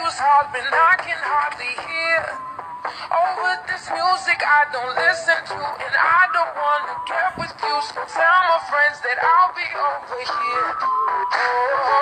was hard, but I can hardly hear. Over this music I don't listen to, and I don't wanna get with you. So tell my friends that I'll be over here. Oh.